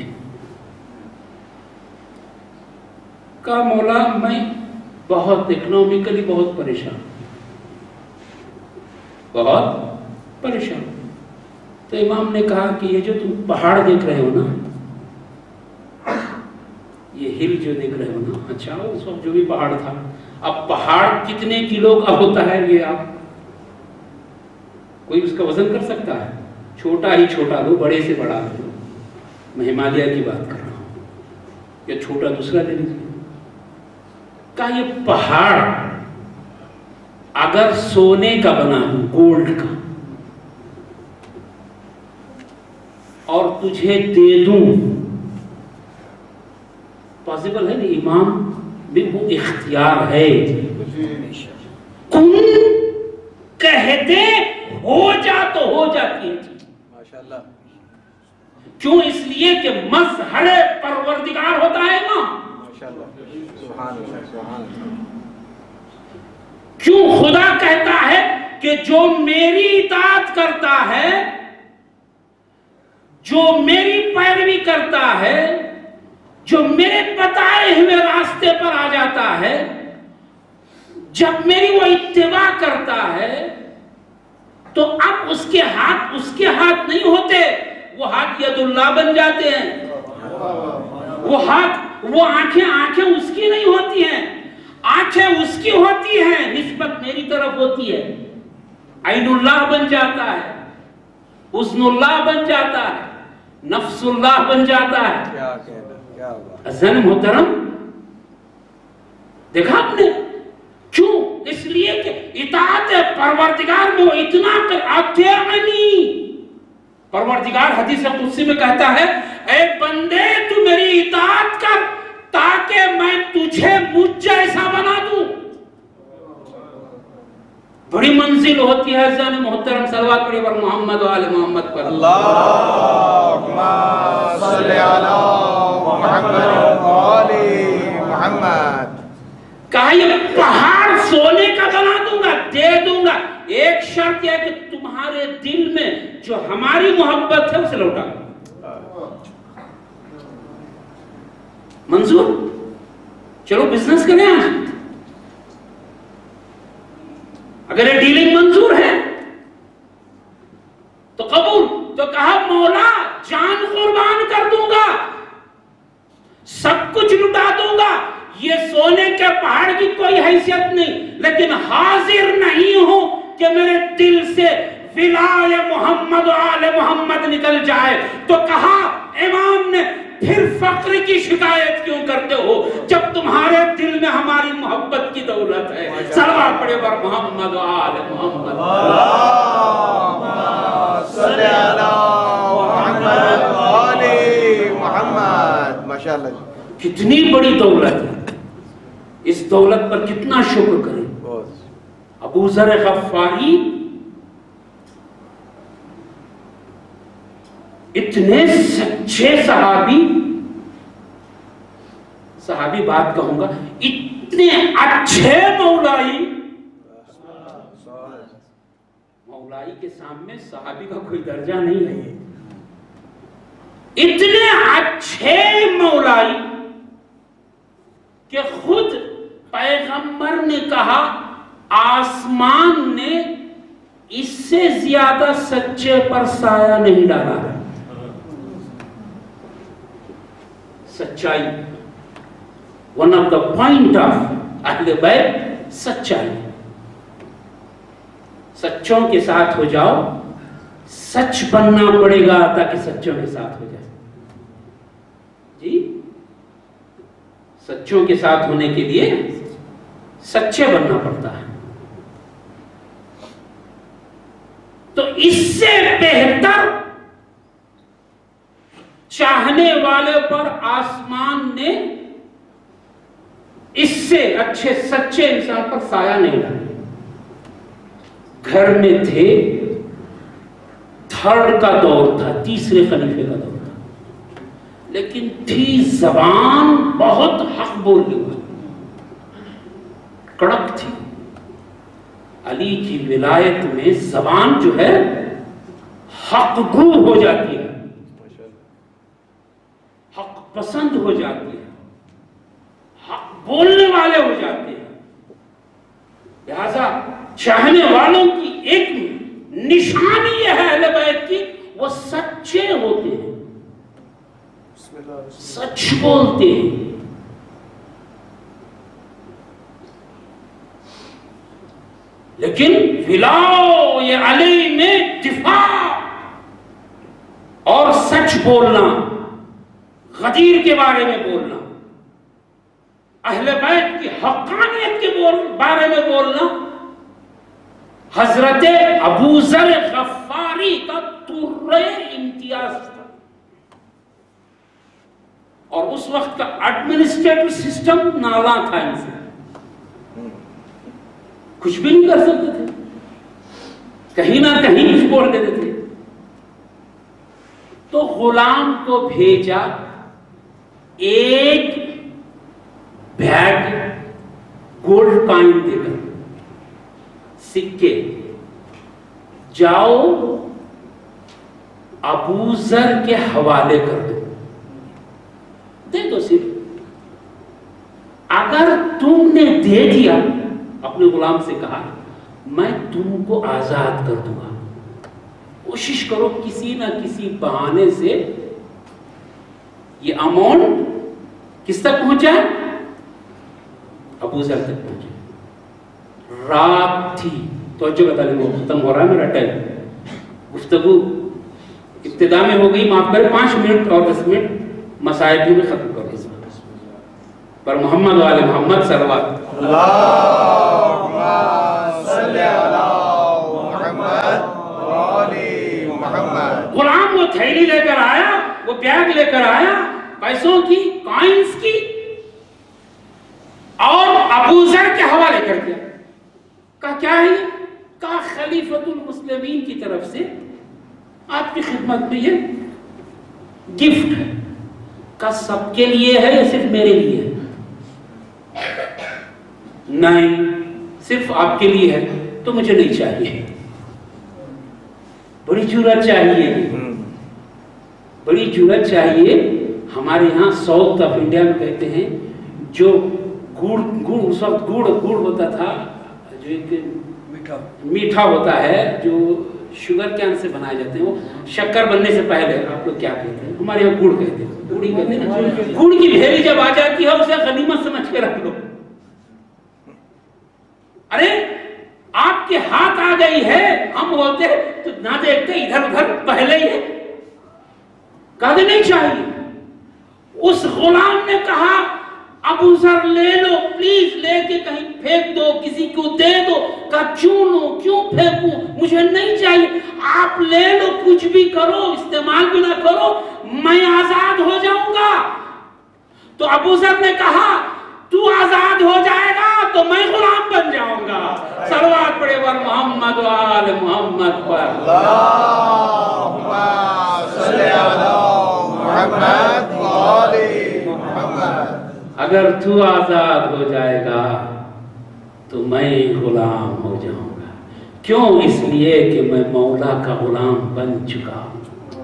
[SPEAKER 1] کہا مولا میں بہت اکنومیکلی بہت پریشان، بہت پریشان۔ تو امام نے کہا کہ یہ جو تم پہاڑ دیکھ رہے ہو نا، یہ ہل جو دیکھ رہے ہو نا، اچھا اس وقت جو بھی پہاڑ تھا، اب پہاڑ کتنے کلو کا ہوتا ہے یہ آپ کوئی اس کا وزن کر سکتا ہے؟ چھوٹا ہی چھوٹا لو، بڑے سے بڑا لو، میں ہمالیہ کی بات کر رہا ہوں، یا چھوٹا دوسرا لے لیجیے۔ کہا یہ پہاڑ اگر سونے کا بنا دوں، گولڈ کا، اور تجھے دے دوں، پاسبل ہے نا؟ امام بھی وہ اختیار ہے، کن کہتے ہو جا تو ہو جاتی ہے
[SPEAKER 2] ماشاءاللہ۔
[SPEAKER 1] کیوں؟ اس لیے کہ مظہر پروردگار ہوتا ہے نا،
[SPEAKER 2] ماشاءاللہ، سبحان اللہ، سبحان اللہ۔
[SPEAKER 1] کیوں خدا کہتا ہے کہ جو میری اطاعت کرتا ہے، جو میری پیروی کرتا ہے، جو میرے بتائے ہوئے راستے پر آ جاتا ہے، جب میری وہ اتباع کرتا ہے تو اب اس کے ہاتھ نہیں ہوتے، وہ ہاتھ ید اللہ بن جاتے ہیں، وہ آنکھیں اس کی نہیں ہوتی ہیں، آنکھیں اس کی ہوتی ہیں، نسبت میری طرف ہوتی ہے، عین اللہ بن جاتا ہے، اذن اللہ بن جاتا ہے، نفس اللہ بن جاتا ہے۔
[SPEAKER 2] کیا کہنا، کیا بات۔
[SPEAKER 1] عزیزان محترم، دیکھا آپ نے؟ کیوں؟ اس لیے کہ اطاعت پروردگار میں وہ اتنا اطیعنی، پروردگار حدیث قدسی میں کہتا ہے اے بندے تو میری اطاعت کر تاکہ میں تجھے مجھ جیسا بنا دوں۔ بڑی منزل ہوتی ہے عزیزان محترم، صلوات پڑھیے پر محمد و آل محمد پر۔
[SPEAKER 2] اللہم صلی علی محمد و آل محمد۔
[SPEAKER 1] کہا یہ پہاڑ سونے کا بنا دوں گا، دے دوں گا، ایک شرط یہ ہے کہ تمہارے دل میں جو ہماری محبت ہے اسے لوٹا۔ منظور؟ چلو بزنس کریں آج، اگر یہ ڈیلنگ منظور ہے تو قبول۔ تو کہا مولا جان قربان کر دوں گا، سب کچھ لٹا دوں گا، یہ سونے کے پہاڑ کی کوئی حیثیت نہیں، لیکن حاضر نہیں ہوں کہ میرے دل سے ولائے محمد و آل محمد نکل جائے۔ تو کہا امام نے پھر فقر کی شکایت کیوں کرتے ہو جب تمہارے دل میں ہماری محبت کی دولت ہے؟ صلوات پڑھے پر محمد و آل محمد۔
[SPEAKER 2] اللہم صلی علی محمد و آل محمد۔ ماشاءاللہ،
[SPEAKER 1] کتنی بڑی دولت ہے، اس دولت پر کتنا شکر کریں۔ ابو ذر غفاری اتنے سچے صحابی بات کہوں گا، اتنے اچھے مولائی کے سامنے صحابی کا کوئی درجہ نہیں ہے، اتنے اچھے مولائی کہ خود پیغمبر نے کہا आसमान ने इससे ज्यादा सच्चे पर साया नहीं डाला है। सच्चाई, one of the point of अहले बैत सच्चाई। सच्चों के साथ हो जाओ, सच बनना पड़ेगा ताकि सच्चों के साथ हो जाए। जी, सच्चों के साथ होने के लिए सच्चे बनना पड़ता है। तो इससे बेहतर चाहने वाले पर आसमान ने इससे अच्छे सच्चे इंसान पर साया नहीं डाला। घर में थे, थर्ड का दौर था, तीसरे खलीफे का दौर था, लेकिन थी जबान बहुत हक बोलने वाली, कड़क थी। अली की विलायत में जबान जो है हक गू हो जाती है, हक पसंद हो जाती है, हक बोलने वाले हो जाते हैं। लिहाजा चाहने वालों की एक निशानी यह है अहले बैत की, वो सच्चे होते हैं, सच बोलते हैं। लेकिन फिलाओ ये अली में दिफा और सच बोलना, गदीर के बारे में बोलना, अहले बैत की हक्कानियत के बारे में बोलना, हजरत अबू ज़र गफ्फारी का तुर्रे इम्तियाज था। और उस वक्त का एडमिनिस्ट्रेटिव सिस्टम नाला था, इनसे कुछ भी नहीं कर सकते थे, कहीं ना कहीं कुछ बोल देते थे। तो गुलाम को भेजा एक बैग गोल्ड कॉइन देकर, सिक्के, जाओ अबू ज़र के हवाले कर दो, दे दो। सिर्फ अगर तुमने दे दिया, अपने गुलाम से कहा, मैं तुमको आजाद कर दूंगा। कोशिश करो किसी ना किसी बहाने से ये अमाउंट किस तक पहुंचा, अबू ज़र तक पहुंचे। रात थी, तो जो खत्म हो रहा है मेरा टाइम, गुफ्तगू इब्तिदा में हो गई, माफ करें 5 मिनट और 10 मिनट मसाइल भी खत्म करो इस पर। मोहम्मद वाले मोहम्मद सल्लल्लाहु गुलाम वो थैली लेकर आया, वो बैग लेकर आया पैसों की, कॉइन्स की, और अबू ज़र के हवाले कर दिया। कहा क्या है? कहा खलीफतुल मुस्लिमीन की तरफ से आपकी खिदमत में ये गिफ्ट है। का सबके लिए है या सिर्फ मेरे लिए है? नहीं, सिर्फ आपके लिए है, तो मुझे नहीं चाहिए। बड़ी जुर्रत चाहिए, बड़ी जुर्रत चाहिए। हमारे यहाँ साउथ ऑफ इंडिया में कहते हैं, जो गुड़ उस वक्त गुड़ होता था, जो एक मीठा होता है, जो शुगर कैन से बनाए जाते हैं, वो शक्कर बनने से पहले आप लोग क्या कहते हैं? हमारे यहाँ गुड़ कहते हैं, गुड़ी कहते हैं ना। गुड़ की ढेरी जब आ जाती है, उसे गनीमत समझ के रख लो। अरे आपके हाथ आ गई है, हम बोलते तो ना देखते, इधर उधर पहले ही है, कहते नहीं चाहिए। उस गुलाम ने कहा अबू ज़र ले लो प्लीज, लेके कहीं फेंक दो, किसी को दे दो। कहा क्यों लो, क्यों फेंकूं, मुझे नहीं चाहिए, आप ले लो, कुछ भी करो, इस्तेमाल भी ना करो, मैं आजाद हो जाऊंगा। तो अबू ज़र ने कहा तू आजाद हो जाएगा तो मैं गुलाम बन जाऊंगा। सलवात पढ़े वर मोहम्मद व आले मोहम्मद पर।
[SPEAKER 2] अल्लाहुम्मा सल्ली अला मुहम्मद व आले मुहम्मद।
[SPEAKER 1] अगर तू आजाद हो जाएगा तो मैं गुलाम हो जाऊंगा। क्यों? इसलिए कि मैं मौला का गुलाम बन चुका हूं,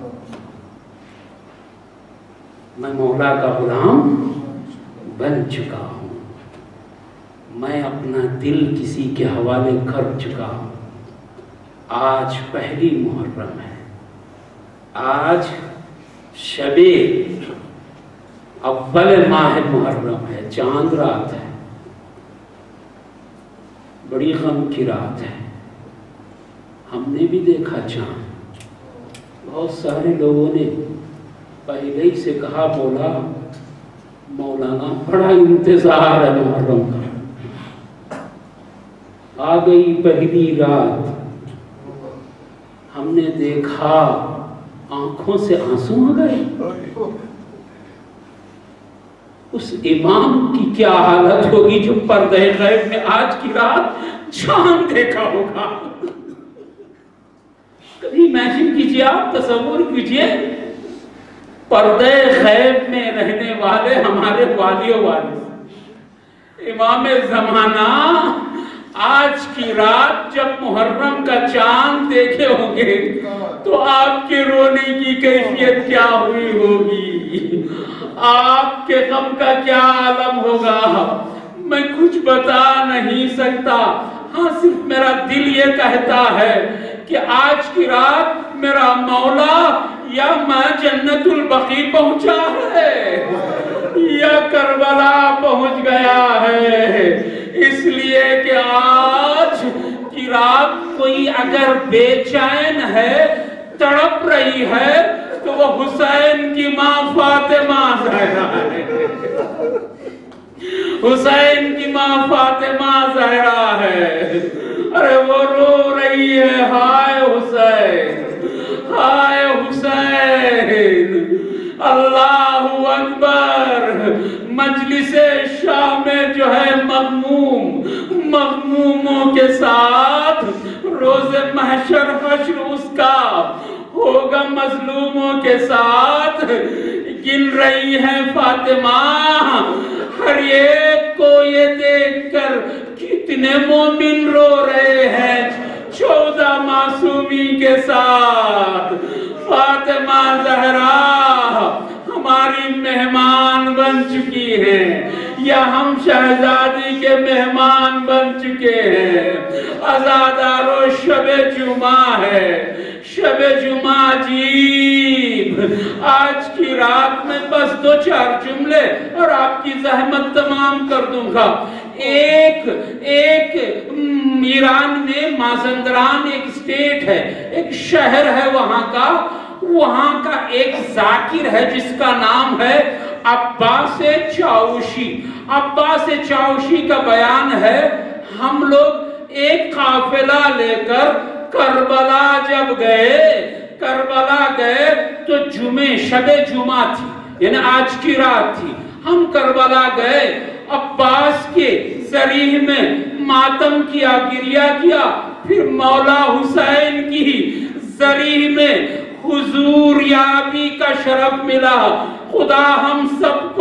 [SPEAKER 1] मैं मौला का गुलाम बन चुका हूं। میں اپنا دل کسی کے حوالے کر چکا ہوں۔ آج پہلی محرم ہے، آج شب اول ماہ محرم ہے، چاند رات ہے، بڑی غم کی رات ہے۔ ہم نے بھی دیکھا چاند، بہت سارے لوگوں نے پہلے ہی سے کہا، بولا مولانا بڑا انتظار ہے محرم کا، آ گئی پہلی رات، ہم نے دیکھا آنکھوں سے آنسو آ گئے۔ اس امام کی کیا حالت ہوگی جو پردہ غیب میں آج کی رات چاند دیکھا ہوگا۔ کبھی امیجن کیجئے، آپ تصور کیجئے، پردہ غیب میں رہنے والے ہمارے والیوں والے امام زمانہ آج کی رات جب محرم کا چاند دیکھے ہوں گے تو آپ کے رونے کی کیفیت کیا ہوئی ہوگی، آپ کے غم کا کیا عالم ہوگا، میں کچھ بتا نہیں سکتا۔ ہاں صرف میرا دل یہ کہتا ہے کہ آج کی رات میرا مولا یا میں جنت البقیع پہنچا ہے یا کربلا پہنچ گیا ہے، اس لیے کہ آج کی رات کوئی اگر بے چین ہے، تڑپ رہی ہے، تو وہ حسین کی ماں فاطمہ زہرا ہے، حسین کی ماں فاطمہ زہرا ہے۔ ارے وہ رو رہی ہے، ہائے حسین، ہائے حسین، اللہ اکبر۔ مجلس شاہ میں جو ہے مغموموں کے ساتھ روز محشر حشر اس کا ہوگا، مظلوموں کے ساتھ گن رہی ہے فاطمہ۔ ہر ایک کو یہ دیکھ کر کتنے مومن رو رہے ہیں 14 معصومی کے ساتھ۔ فاطمہ زہرا ہماری مہمان بن چکی ہیں یا ہم شہزادی کے مہمان بن چکے ہیں۔ عزادارو شب جمعہ ہے، شب جمعہ عجیب۔ آج کی رات میں بس 2-4 جملے اور آپ کی زحمت تمام کر دوں گا۔ ایک ایران میں مازندران ایک اسٹیٹ ہے، ایک شہر ہے وہاں کا ایک ذاکر ہے جس کا نام ہے عباس چاوشی۔ عباس چاوشی کا بیان ہے، ہم لوگ ایک قافلہ لے کر کربلا جب گئے تو شب جمعہ تھی، یعنی آج کی رات تھی، ہم کربلا گئے، عباس کے ذریح میں ماتم کیا، گریہ کیا، پھر مولا حسین کی ذریح میں حضور یابی کا شرف ملا۔ خدا ہم سب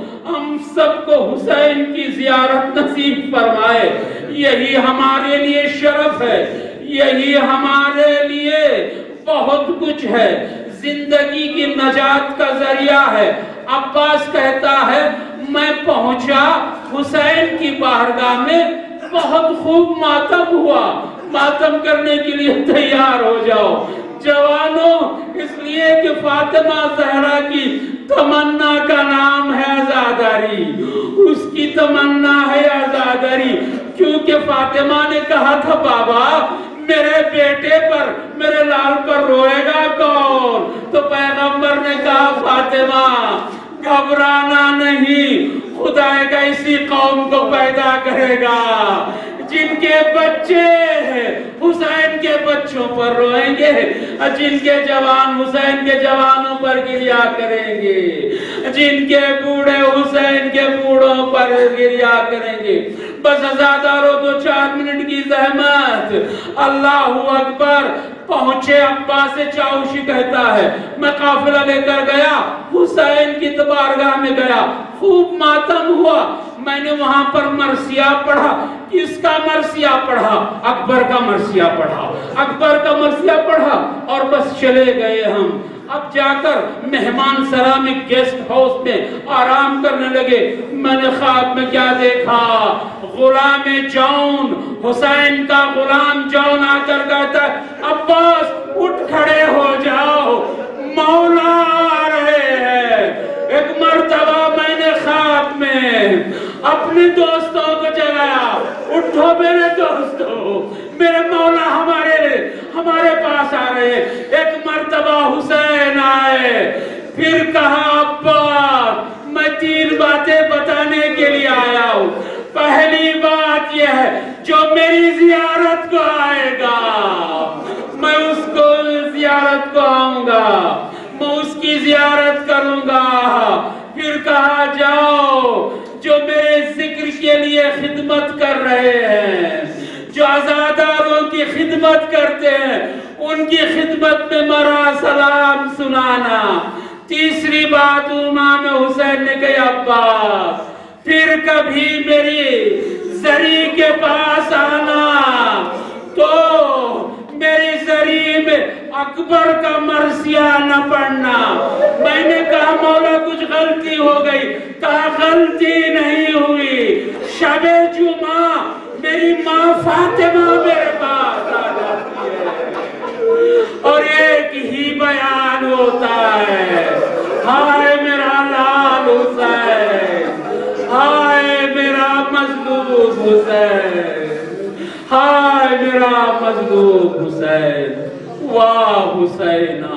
[SPEAKER 1] کو حسین کی زیارت نصیب فرمائے۔ یہی ہمارے لیے شرف ہے، یہی ہمارے لیے بہت کچھ ہے، زندگی کی نجات کا ذریعہ ہے۔ عباس کہتا ہے میں پہنچا حسین کی بارگاہ میں، بہت خوب ماتم ہوا، ماتم کرنے کے لیے تیار ہو جاؤ جوانوں، اس لیے کہ فاطمہ زہرا کی تمنا کا نام ہے عزاداری، اس کی تمنا ہے عزاداری، کیونکہ فاطمہ نے کہا تھا بابا میرے بیٹے پر، میرے لال پر روئے گا کون؟ تو پیغمبر نے کہا فاطمہ گھبرانا نہیں، خدا ایک ایسی قوم کو پیدا کرے گا جن کے بچے حسین کے بچوں پر روئیں گے، جن کے جوان حسین کے جوانوں پر گریہ کریں گے، جن کے بوڑھے حسین کے بوڑھوں پر گریہ کریں گے۔ بس عزادارو 2-4 منٹ کی زحمت، اللہ اکبر۔ پہنچے، عباس چاوشی کہتا ہے میں قافلہ لے کر گیا، حسین کی بارگاہ میں گیا، خوب ماتم ہوا، میں نے وہاں پر مرثیہ پڑھا۔ کس کا مرثیہ پڑھا؟ اکبر کا مرثیہ پڑھا، اکبر کا مرثیہ پڑھا، اور بس چلے گئے ہم۔ اب جا کر مہمان سرامک گیسٹ ہاؤس میں آرام کرنے لگے. میں نے خواب میں کیا دیکھا؟ غلام جون، حسین کا غلام جون آ کر کہتا ہے عباس اٹھ کھڑے ہو جاؤ، مولا آ رہے ہیں. ایک مرتبہ میں نے خواب میں اپنے دوستوں کو جگایا، اٹھو میرے دوستوں، میرے مولا ہمارے پاس آ رہے ہیں. ایک مرتبہ حسین آئے، پھر کہا عباس میں 3 باتیں بتانے کے لیے آیا ہوں. پہلی بات یہ ہے جو میری زیارت کو آئے گا میں اس کو زیارت کو آؤں گا، میں اس کی زیارت کروں گا. پھر کہا جاؤ جو میرے ذکر کے لیے خدمت کر رہے ہیں، جو عزاداروں کی خدمت کرتے ہیں، ان کی خدمت میں مرا سلام سنانا. تیسری بات امام حسین نے کہی عباس پھر کبھی میری زری کے پاس آنا تو میری زری میں اکبر کا مرثیہ نہ پڑھنا. میں نے کہا مولا کچھ غلطی ہو گئی. کہا غلطی نہیں ہوئی، شب جمعہ میری ماں فاطمہ میرے پاس آ جاتی ہے اور ایک ہی بیان ہوتا ہے، ہائے میرا لال حسین، ہائے میرا مظلوم حسین، ہائے میرا مظلوم حسین. واہ حسینہ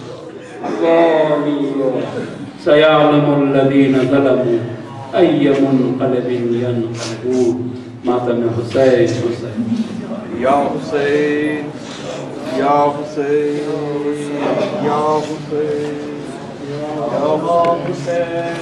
[SPEAKER 1] سیعلم الذین ظلموا ای منقلب ینقلبون. ماتم حسین حسین
[SPEAKER 2] یا حسین یا حسین یا حسین یا حسین